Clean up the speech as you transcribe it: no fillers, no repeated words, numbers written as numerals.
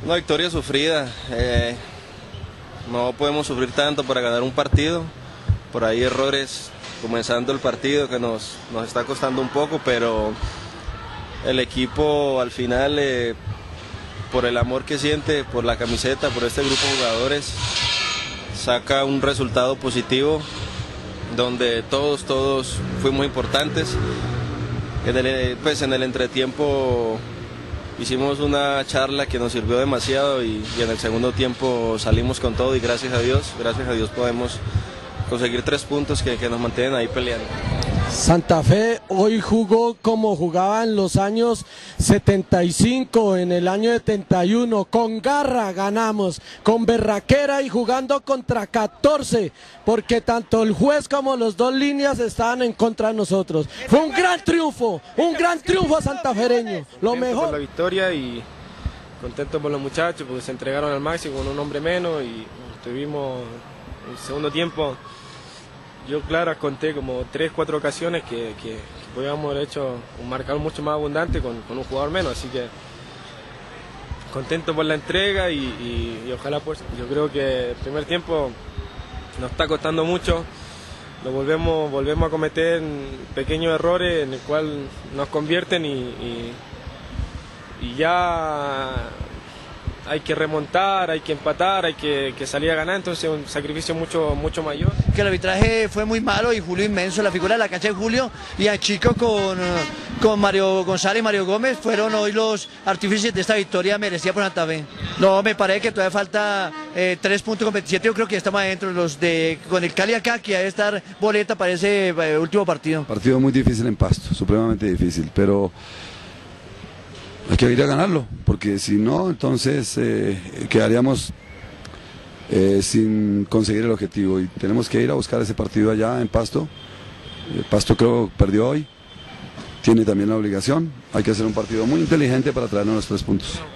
Una victoria sufrida, no podemos sufrir tanto para ganar un partido, por ahí errores comenzando el partido que nos está costando un poco, pero el equipo al final, por el amor que siente, por la camiseta, por este grupo de jugadores, saca un resultado positivo, donde todos fuimos importantes. En el entretiempo hicimos una charla que nos sirvió demasiado y en el segundo tiempo salimos con todo y gracias a Dios podemos conseguir 3 puntos que nos mantienen ahí peleando. Santa Fe hoy jugó como jugaba en los años 75, en el año 71, con garra ganamos, con berraquera y jugando contra 14, porque tanto el juez como los 2 líneas estaban en contra de nosotros. Fue un gran triunfo santafereño, lo mejor. Por la victoria y contento por los muchachos porque se entregaron al máximo con un hombre menos y tuvimos el segundo tiempo. Yo, claro, conté como 3-4 ocasiones que podíamos haber hecho un marcador mucho más abundante con un jugador menos, así que contento por la entrega y ojalá pues. Yo creo que el primer tiempo nos está costando mucho, lo volvemos a cometer pequeños errores en el cual nos convierten y ya hay que remontar, hay que empatar, hay que salir a ganar, entonces es un sacrificio mucho mayor. Que el arbitraje fue muy malo y Julio inmenso, la figura de la cancha de Julio y a Chico con Mario González y Mario Gómez fueron hoy los artífices de esta victoria merecida por Santa Fe. No, me parece que todavía falta 3 puntos con 27, yo creo que ya estamos adentro, con el Cali acá, que debe estar boleta para ese último partido. Partido muy difícil en Pasto, supremamente difícil, pero hay que ir a ganarlo, porque si no, entonces quedaríamos sin conseguir el objetivo y tenemos que ir a buscar ese partido allá en Pasto. Pasto creo perdió hoy, tiene también la obligación, hay que hacer un partido muy inteligente para traernos los 3 puntos.